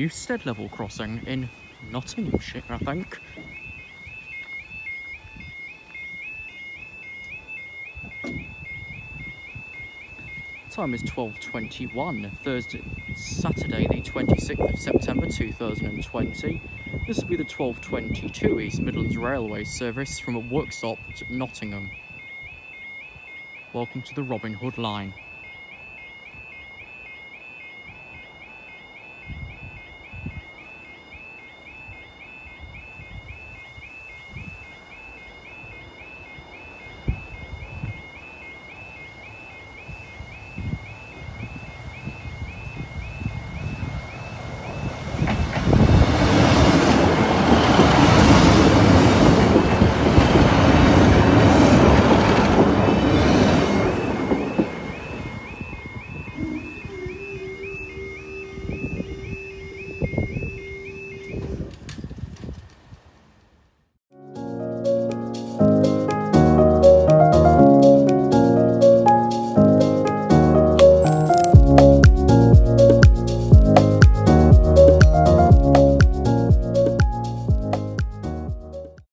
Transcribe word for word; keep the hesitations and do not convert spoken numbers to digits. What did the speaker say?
Newstead level crossing in Nottinghamshire, I think. Time is twelve twenty-one, Thursday, Saturday the twenty-sixth of September two thousand twenty. This will be the twelve twenty-two East Midlands Railway service from a workshop at Nottingham. Welcome to the Robin Hood line.